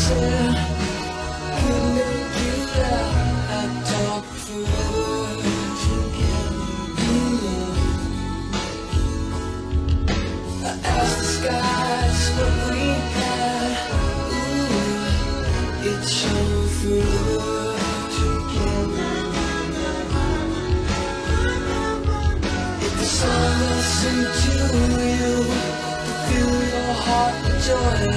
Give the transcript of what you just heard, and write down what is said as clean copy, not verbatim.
said, could make you laugh. I talk foolish again. I asked the skies what we had. Ooh, it's so foolish again. If the song I sing to you, to fill your heart with joy,